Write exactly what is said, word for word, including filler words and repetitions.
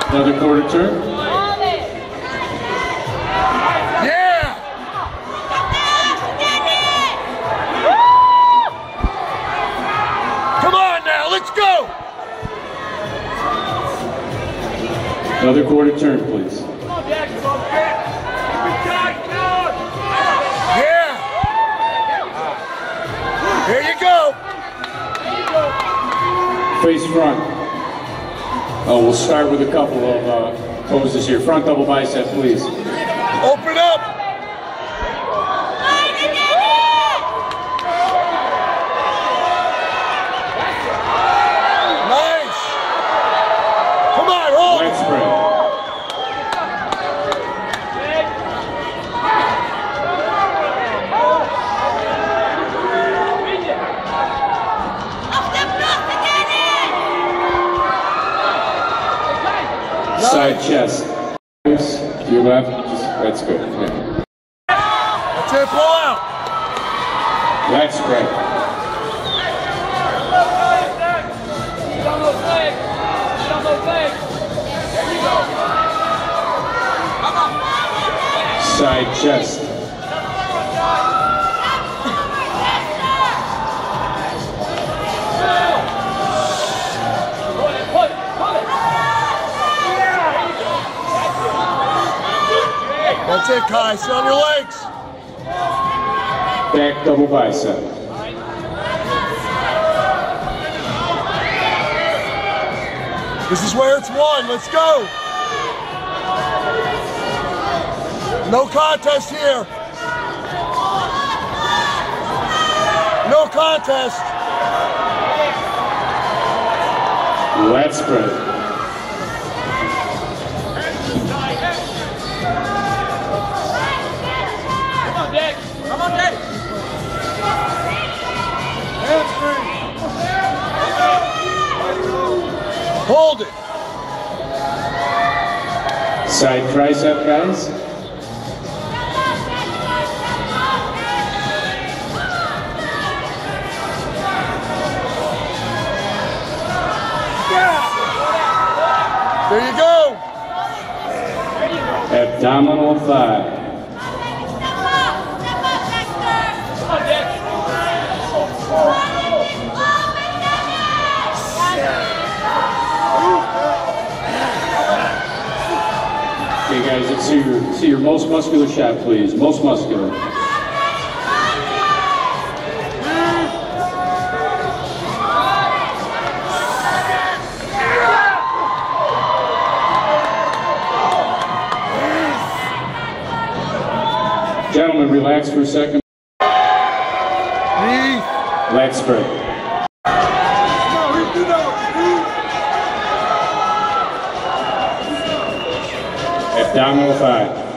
Another quarter turn. Yeah! Come on now, let's go! Another quarter turn, please. Yeah! Here you go! Face front. Oh, we'll start with a couple of uh, poses here. Front double bicep, please. Open up! Nice! Come on, hold! Leg spread. Side chest. To your left. Just, that's good. Yeah. That's it, pull out! Leg spread. Side chest. That's it, Kai. Sit on your legs. Back double bicep. This is where it's won. Let's go. No contest here. No contest. Lat spread. Come on, Dick! Hold it. Side tricep, guys. There you go. Abdominal thigh. Okay, guys, let's see your, see your most muscular shot, please. Most muscular. Gentlemen, relax for a second. Knee. Leg spread. Abdominal thigh.